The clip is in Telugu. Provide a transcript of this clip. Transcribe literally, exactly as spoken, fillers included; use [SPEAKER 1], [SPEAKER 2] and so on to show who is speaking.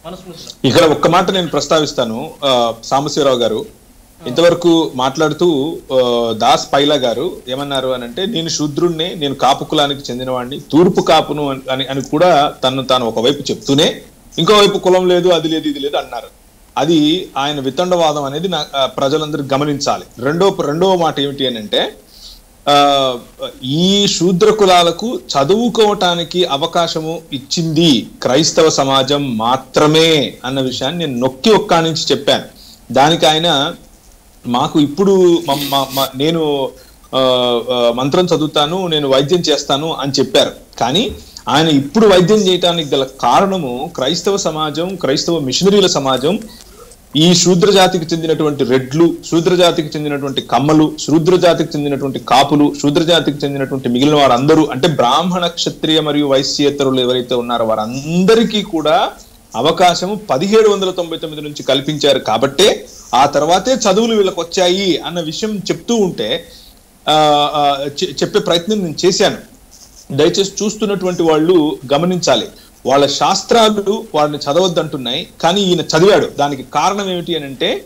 [SPEAKER 1] ఇక్కడ ఒక్క మాట నేను ప్రస్తావిస్తాను. సాంబశివరావు గారు ఇంతవరకు మాట్లాడుతూ దాస్ పైలా గారు ఏమన్నారు అని అంటే, నేను శూద్రుణ్ణి, నేను కాపు కులానికి చెందినవాడిని, తూర్పు కాపును అని అని కూడా తను తాను ఒకవైపు చెప్తూనే ఇంకోవైపు కులం లేదు, అది లేదు, ఇది లేదు అన్నారు. అది ఆయన వితండవాదం అనేది నా ప్రజలందరూ గమనించాలి. రెండో రెండవ మాట ఏమిటి అని అంటే, ఆ ఈ శూద్ర కులాలకు చదువుకోవటానికి అవకాశము ఇచ్చింది క్రైస్తవ సమాజం మాత్రమే అన్న విషయాన్ని నేను నొక్కి ఒక్క నుంచి చెప్పాను. దానికి ఆయన మాకు ఇప్పుడు నేను మంత్రం చదువుతాను, నేను వైద్యం చేస్తాను అని చెప్పారు. కానీ ఆయన ఇప్పుడు వైద్యం చేయటానికి గల కారణము క్రైస్తవ సమాజం, క్రైస్తవ మిషనరీల సమాజం ఈ శూద్ర జాతికి చెందినటువంటి రెడ్లు, శూద్ర జాతికి చెందినటువంటి కమ్మలు, శూద్ర జాతికి చెందినటువంటి కాపులు, శూద్ర జాతికి చెందినటువంటి మిగిలిన వారందరూ, అంటే బ్రాహ్మణ, క్షత్రియ మరియు వైశ్యేతరులు ఎవరైతే ఉన్నారో వారందరికీ కూడా అవకాశము పదిహేడు వందల తొంభై తొమ్మిది నుంచి కల్పించారు. కాబట్టే ఆ తర్వాతే చదువులు వీళ్ళకి వచ్చాయి అన్న విషయం చెప్తూ ఉంటే ఆ చెప్పే ప్రయత్నం నేను చేశాను. దయచేసి చూస్తున్నటువంటి వాళ్ళు గమనించాలి. వాళ్ళ శాస్త్రాలు వాడిని చదవద్దంటున్నాయి, కానీ ఈయన చదివాడు. దానికి కారణం ఏమిటి అని అంటే,